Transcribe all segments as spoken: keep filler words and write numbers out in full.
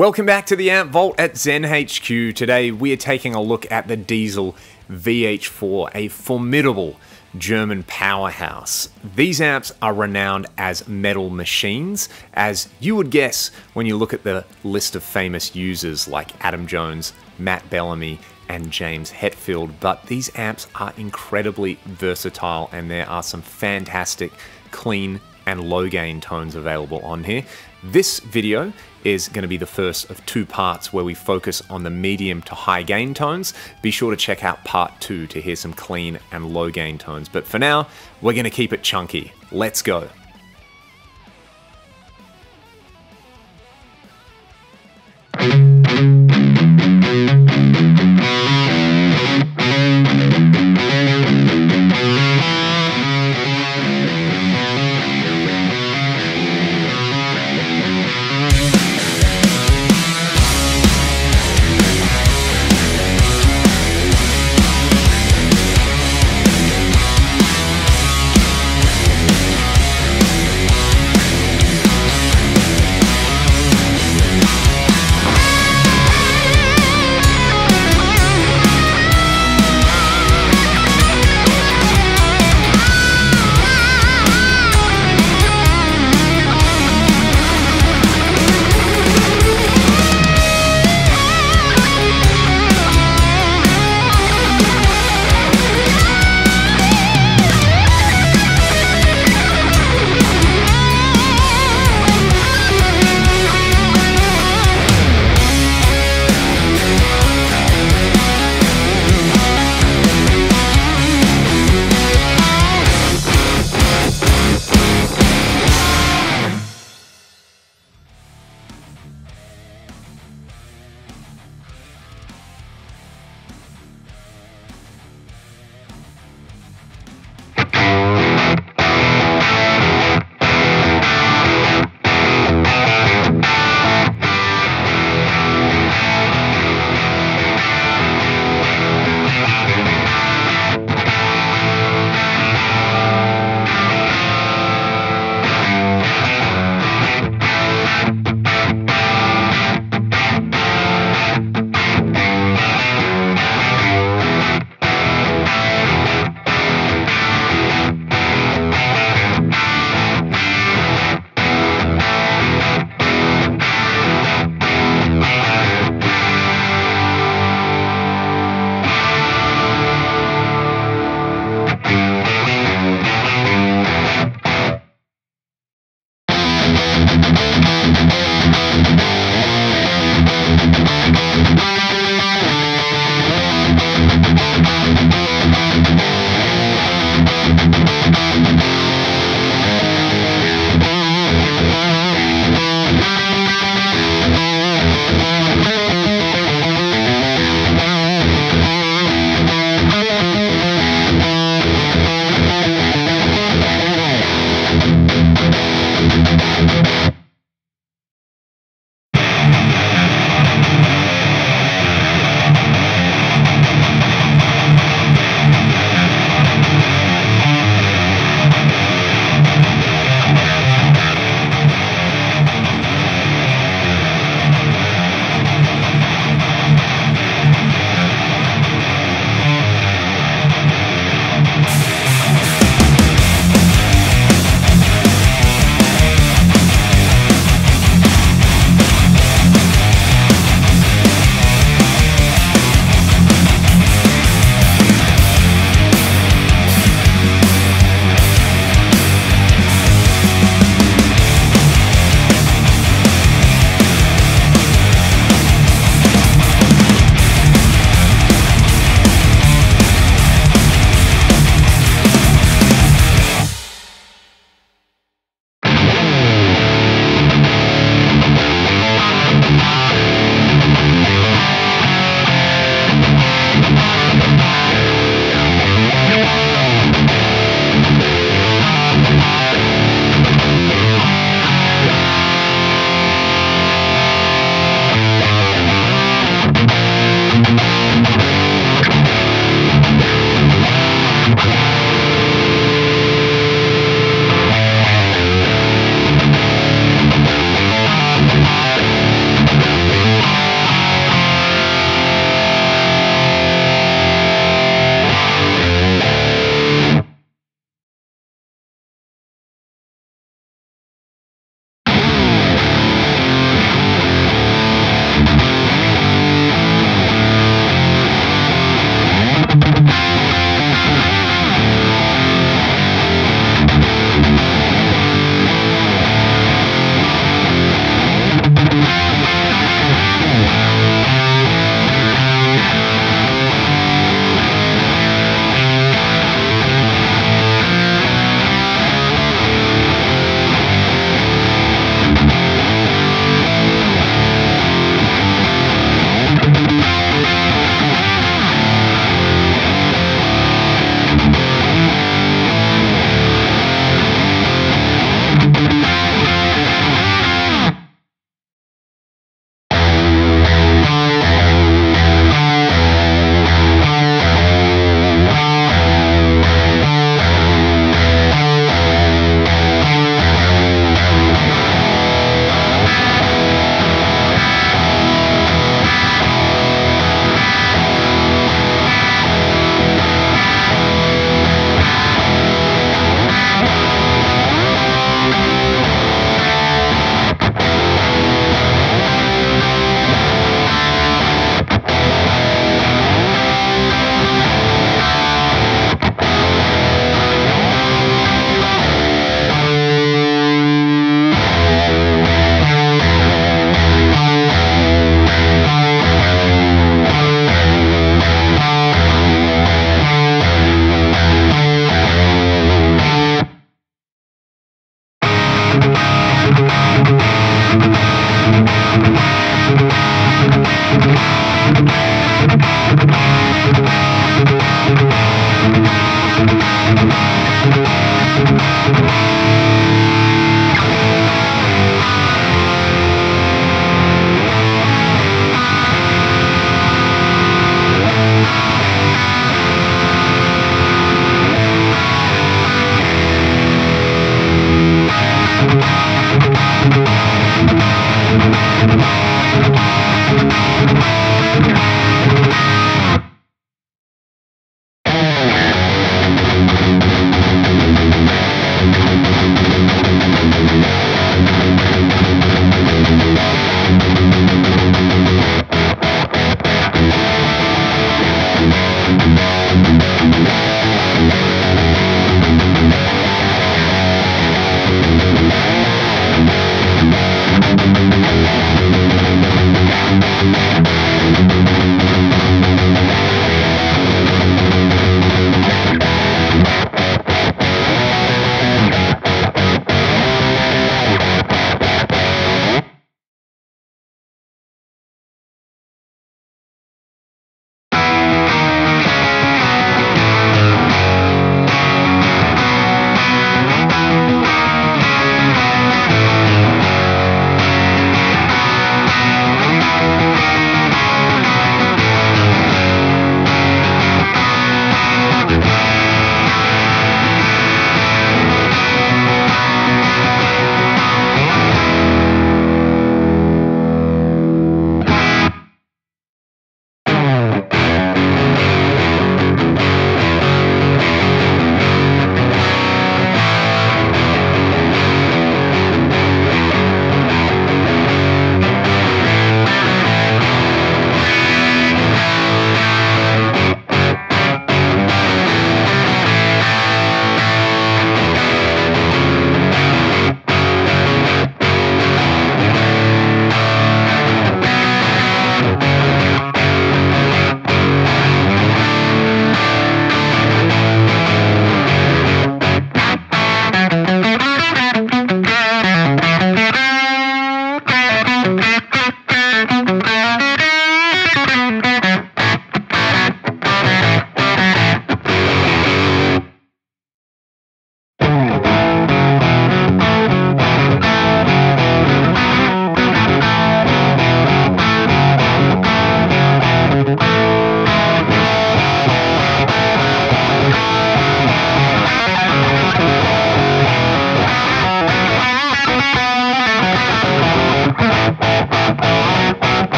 Welcome back to the Amp Vault at Zen H Q. Today we are taking a look at the Diezel V H four, a formidable German powerhouse. These amps are renowned as metal machines, as you would guess when you look at the list of famous users like Adam Jones, Matt Bellamy, and James Hetfield, but these amps are incredibly versatile and there are some fantastic clean and low gain tones available on here. This video is going to be the first of two parts where we focus on the medium to high gain tones. Be sure to check out part two to hear some clean and low gain tones. But for now, we're going to keep it chunky. Let's go.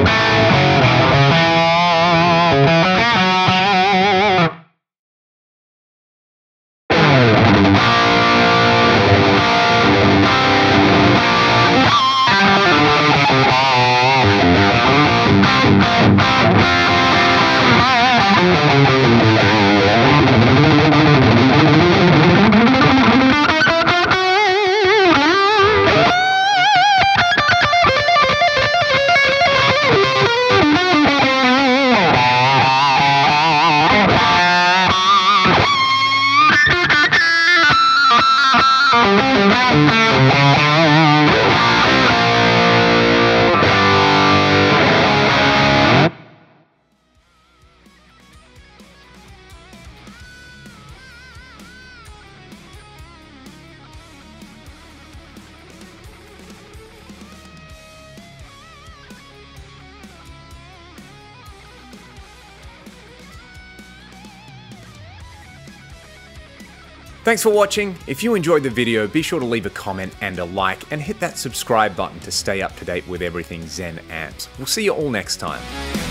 Thanks for watching. If you enjoyed the video, be sure to leave a comment and a like, and hit that subscribe button to stay up to date with everything Zen Amps. We'll see you all next time.